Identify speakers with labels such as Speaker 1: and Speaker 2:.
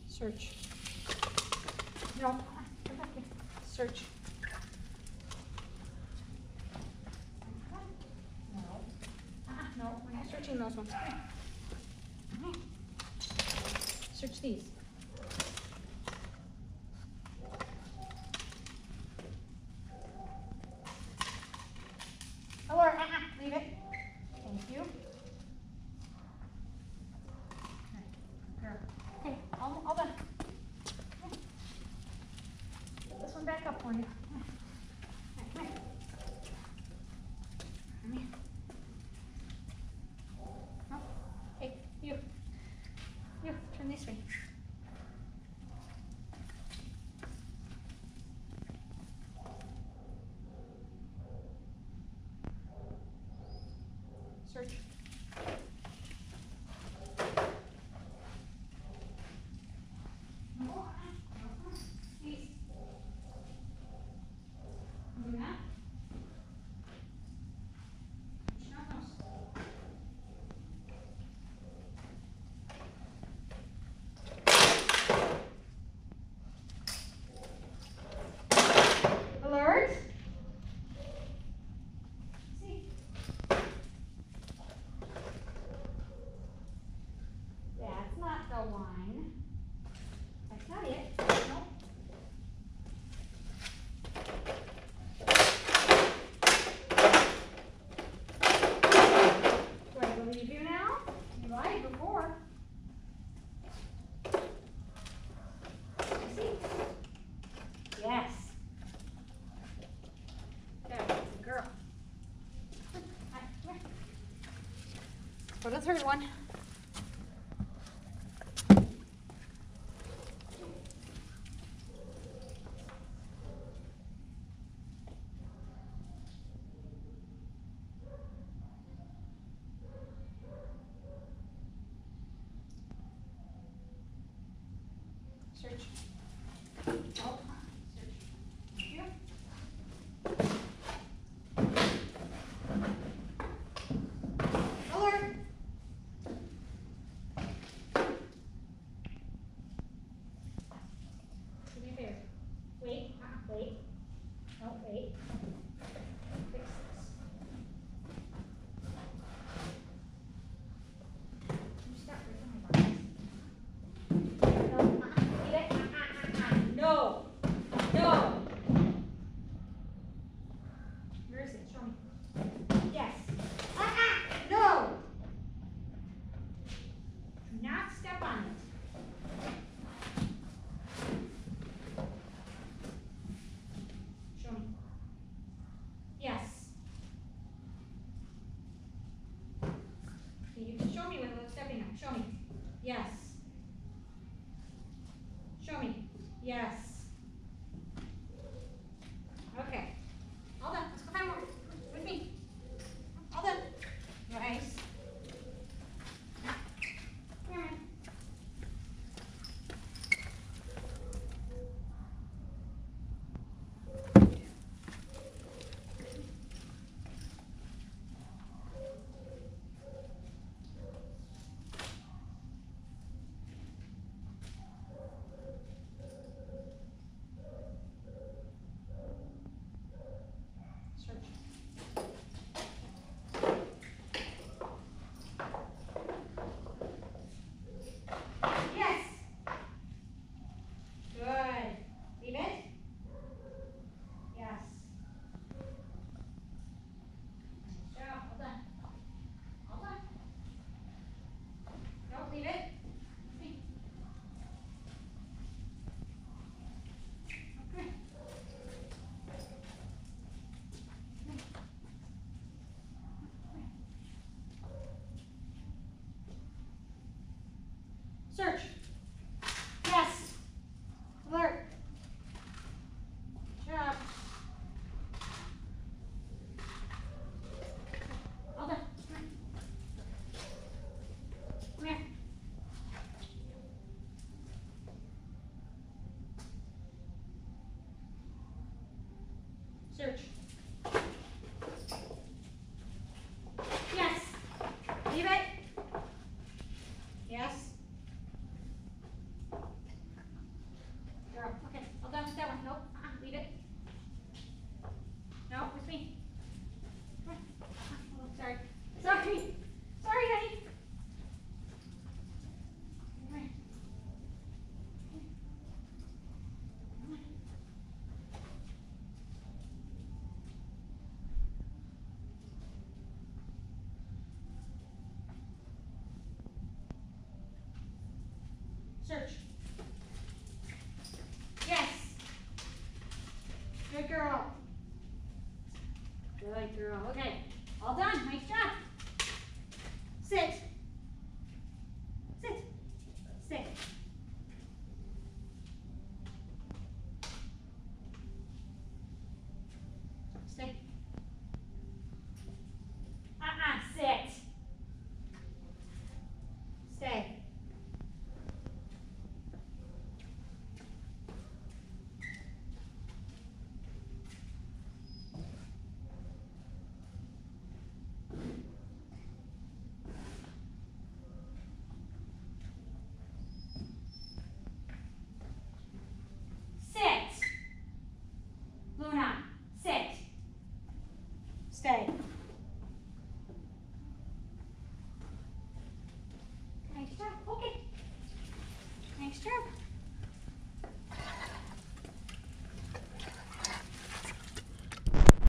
Speaker 1: Search. No. Come back here. Search. No. No, we're not searching those ones. Come here. Search these. Oh, leave it. Thank you. Okay, all done. Put this one back up for you. Come here. Come here. Oh, hey, you. You, turn this way. Search. Alert. See. That's not the one. That's not it. Nope. Do I believe you now? You lied before. See? Yes. Good girl. Hi, come here. For the third one. Search. Oh, search. Here. Alert. To be fair. Wait. Wait. No, wait. Fix this. You stop right behind this. No. Eat it. No. No. Where is it? Show me. Yes. No. Do not step on it. Show me. Yes. You can show me without stepping on it. Show me. Yes. Show me. Yes. Okay. All done. Let's go find more. With me. All done. Nice. Come here, man. Search. Yes. Good. Leave it. Yes. Nice job. All done. All done. Don't leave it. Okay. Okay. Search. Yes. Alert. Good job. All done. Come here. Search. Yes. Leave it. Yes. Search. Yes. Good girl. Good girl. Okay. All done. Nice job. Sit. Sit. Sit. Stay. Sit. Stay. Sit. Luna, sit. Stay. Nice job. Okay. Nice job.